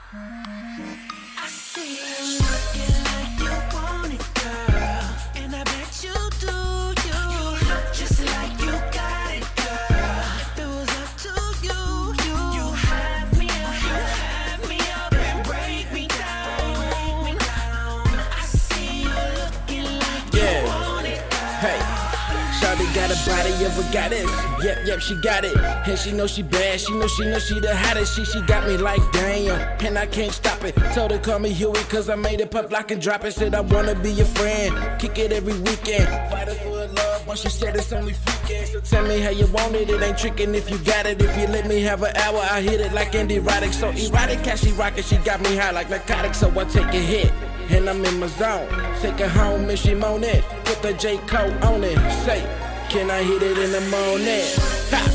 I see you looking like you want it, girl, and I bet you do. You look just like you got it, girl. If it was up to you, you have me up and break me down. I see you looking like you want it, girl. Hey, shawty got a body of a goddess. Yep, she got it. And she know she bad. She know she the hottest. She got me like damn, and I can't stop it. Told her call me Huey, cause I made it pop, lock and drop it. Said I wanna be your friend, kick it every weekend. Fight for love, but she said it's only freaking. So tell me how you want it, it ain't tricking if you got it. If you let me have an hour, I hit it like Andy Roddick. So erotic, how she rockin', she got me high like narcotics. So I take a hit, and I'm in my zone. Take her home and she moan it. Put the J coat on it. Say, can I hit it in the morning? Ha!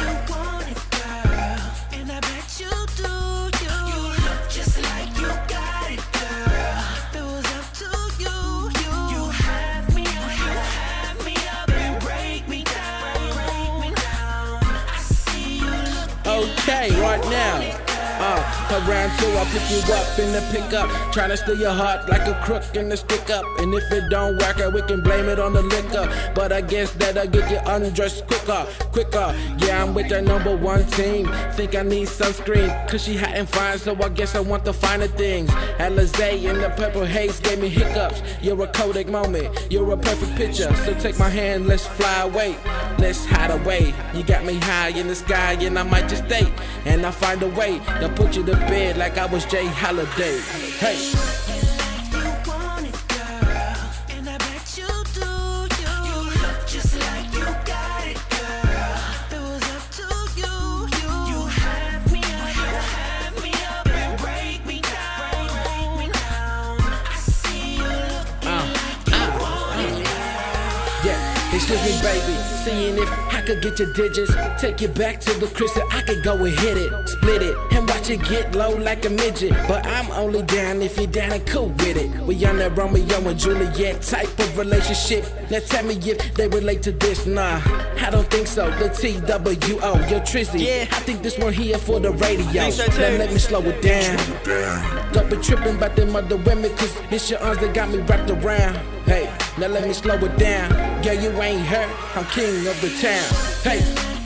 Okay, right now. Around two, I'll pick you up in the pickup. Tryna steal your heart like a crook in the stick up. And if it don't work out, we can blame it on the liquor. But I guess that'll get you undressed quicker. Yeah, I'm with the #1 team. Think I need sunscreen, cause she hot and fine, so I guess I want the finer things. Alizé in the purple haze gave me hiccups. You're a Kodak moment, you're a perfect picture. So take my hand, let's fly away. Let's hide away. You got me high in the sky, and I might just stay. And I find a way to put you to bed like I was Jay Holiday. Hey. Excuse me, baby, seeing if I could get your digits. Take you back to the crib so I could go and hit it. Split it, and watch it get low like a midget. But I'm only down if you're down and cool with it. We on that Romeo and Juliet type of relationship. Now tell me if they relate to this. Nah, I don't think so. The TWO, you're Trizzy. Yeah, I think this one here for the radio. So now let me slow it down. Don't be tripping about them other women, cause it's your arms that got me wrapped around. Hey, now let me slow it down. Girl, you ain't hurt, I'm king of the town. Hey.